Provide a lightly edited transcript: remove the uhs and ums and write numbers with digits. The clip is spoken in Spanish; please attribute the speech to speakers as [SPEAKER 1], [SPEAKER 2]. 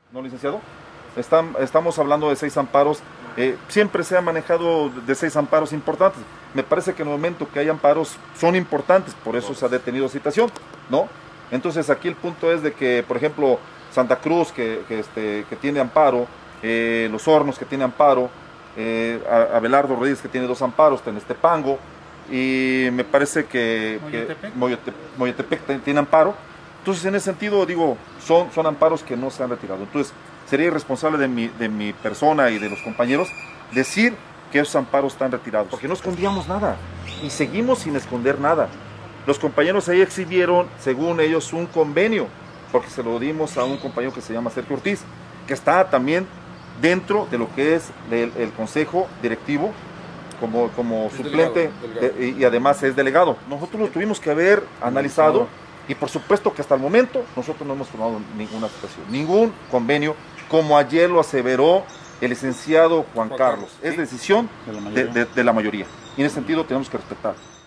[SPEAKER 1] ¿No, licenciado? Estamos hablando de 6 amparos. Siempre se ha manejado de 6 amparos importantes. Me parece que en el momento que hay amparos son importantes, por eso se ha detenido citación, ¿no? Entonces aquí el punto es de que, por ejemplo, Santa Cruz que tiene amparo, Los Hornos que tiene amparo, Abelardo Rodríguez que tiene 2 amparos, Tenestepango, y me parece que Moyotepec tiene amparo. Entonces, en ese sentido, digo, son amparos que no se han retirado. Entonces, sería irresponsable de mi persona y de los compañeros decir que esos amparos están retirados, porque no escondíamos nada y seguimos sin esconder nada. Los compañeros ahí exhibieron, según ellos, un convenio, porque se lo dimos a un compañero que se llama Sergio Ortiz, que está también dentro de lo que es el consejo directivo, como suplente, y además es delegado. Nosotros lo tuvimos que haber analizado, y por supuesto que hasta el momento nosotros no hemos firmado ninguna situación, ningún convenio, como ayer lo aseveró el licenciado Juan Carlos. Es decisión de la mayoría. Y en ese sentido tenemos que respetar.